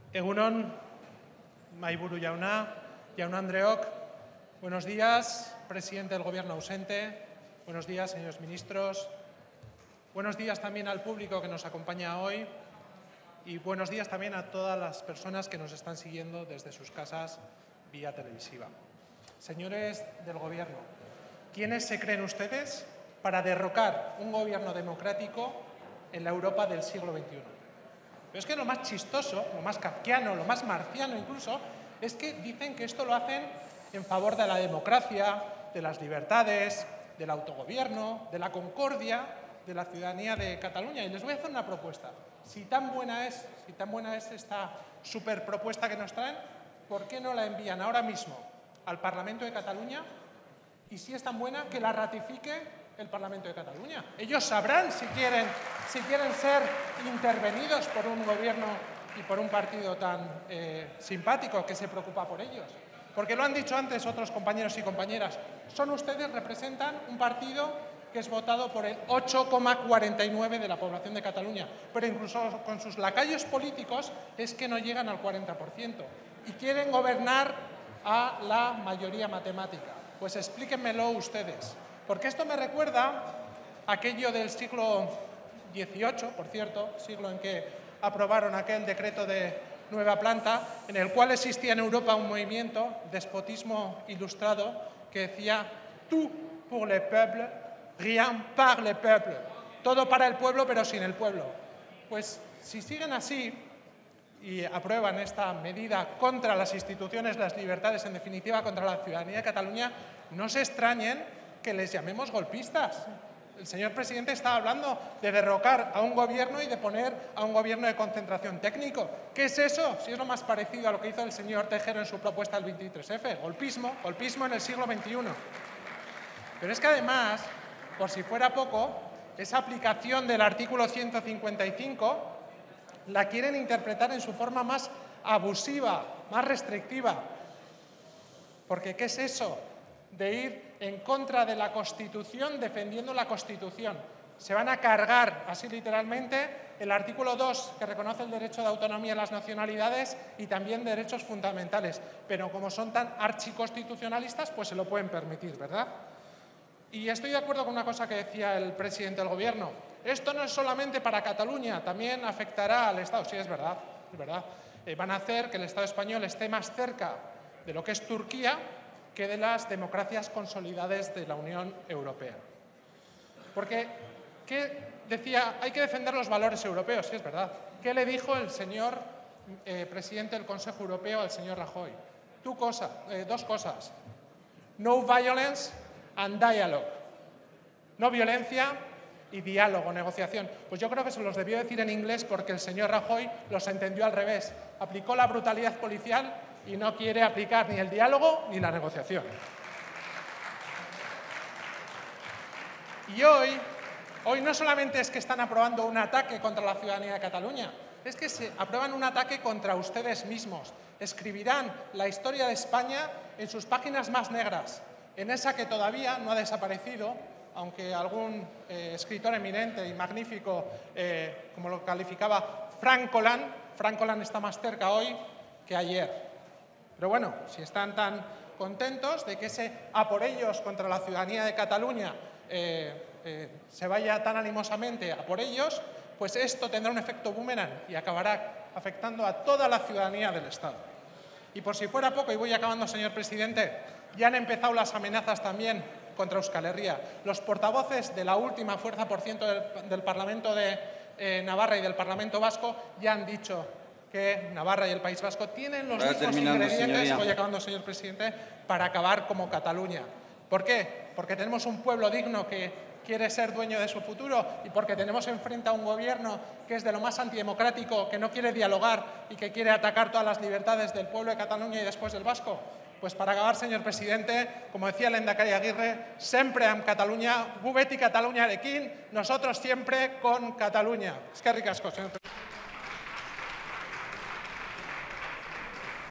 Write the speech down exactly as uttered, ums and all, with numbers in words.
Egunon, Mahaiburu Jauna, Jaun Andreok, buenos días, presidente del Gobierno ausente, buenos días, señores ministros, buenos días también al público que nos acompaña hoy y buenos días también a todas las personas que nos están siguiendo desde sus casas vía televisiva. Señores del Gobierno, ¿quiénes se creen ustedes para derrocar un gobierno democrático en la Europa del siglo veintiuno? Pero es que lo más chistoso, lo más kafkiano, lo más marciano incluso, es que dicen que esto lo hacen en favor de la democracia, de las libertades, del autogobierno, de la concordia, de la ciudadanía de Cataluña. Y les voy a hacer una propuesta. Si tan buena es, si tan buena es esta superpropuesta que nos traen, ¿por qué no la envían ahora mismo al Parlamento de Cataluña? Y si es tan buena, que la ratifique el Parlamento de Cataluña. Ellos sabrán si quieren, si quieren ser intervenidos por un gobierno y por un partido tan eh, simpático que se preocupa por ellos. Porque lo han dicho antes otros compañeros y compañeras. Son ustedes, representan un partido que es votado por el ocho coma cuarenta y nueve por ciento de la población de Cataluña. Pero incluso con sus lacayos políticos es que no llegan al cuarenta por ciento. Y quieren gobernar a la mayoría matemática. Pues explíquenmelo ustedes. Porque esto me recuerda a aquello del siglo dieciocho, por cierto, siglo en que aprobaron aquel decreto de nueva planta, en el cual existía en Europa un movimiento, despotismo ilustrado, que decía «Tout pour le peuple, rien par le peuple». Todo para el pueblo, pero sin el pueblo. Pues si siguen así y aprueban esta medida contra las instituciones, las libertades, en definitiva contra la ciudadanía de Cataluña, no se extrañen que les llamemos golpistas. El señor presidente estaba hablando de derrocar a un gobierno y de poner a un gobierno de concentración técnico. ¿Qué es eso? Si es lo más parecido a lo que hizo el señor Tejero en su propuesta del veintitrés efe. Golpismo, golpismo en el siglo veintiuno. Pero es que además, por si fuera poco, esa aplicación del artículo ciento cincuenta y cinco la quieren interpretar en su forma más abusiva, más restrictiva. Porque ¿qué es eso de ir en contra de la Constitución defendiendo la Constitución? Se van a cargar, así literalmente, el artículo dos, que reconoce el derecho de autonomía de las nacionalidades y también derechos fundamentales. Pero como son tan archiconstitucionalistas, pues se lo pueden permitir, ¿verdad? Y estoy de acuerdo con una cosa que decía el presidente del Gobierno. Esto no es solamente para Cataluña, también afectará al Estado. Sí, es verdad, es verdad. Eh, van a hacer que el Estado español esté más cerca de lo que es Turquía que de las democracias consolidadas de la Unión Europea. Porque, ¿qué decía? Hay que defender los valores europeos, sí es verdad. ¿Qué le dijo el señor eh, presidente del Consejo Europeo al señor Rajoy? Tú cosa, eh, dos cosas. No violence and dialogue. No violencia y diálogo, negociación. Pues yo creo que se los debió decir en inglés porque el señor Rajoy los entendió al revés. Aplicó la brutalidad policial y no quiere aplicar ni el diálogo ni la negociación. Y hoy, hoy no solamente es que están aprobando un ataque contra la ciudadanía de Cataluña, es que se aprueban un ataque contra ustedes mismos. Escribirán la historia de España en sus páginas más negras, en esa que todavía no ha desaparecido, aunque algún eh, escritor eminente y magnífico, eh, como lo calificaba Frank Collin, Frank Collin está más cerca hoy que ayer. Pero bueno, si están tan contentos de que ese a por ellos contra la ciudadanía de Cataluña eh, eh, se vaya tan animosamente a por ellos, pues esto tendrá un efecto boomerang y acabará afectando a toda la ciudadanía del Estado. Y por si fuera poco, y voy acabando, señor presidente, ya han empezado las amenazas también contra Euskal Herria. Los portavoces de la última fuerza por ciento del, del Parlamento de eh, Navarra y del Parlamento Vasco ya han dicho que Navarra y el País Vasco tienen los Vaya mismos ingredientes, señoría. Voy acabando, señor presidente, para acabar como Cataluña. ¿Por qué? Porque tenemos un pueblo digno que quiere ser dueño de su futuro y porque tenemos enfrente a un gobierno que es de lo más antidemocrático, que no quiere dialogar y que quiere atacar todas las libertades del pueblo de Cataluña y después del vasco. Pues para acabar, señor presidente, como decía el Lehendakari Aguirre, siempre amb Catalunya, gu beti Cataluñarekin, nosotros siempre con Cataluña. Eskerrik asko, señor presidente.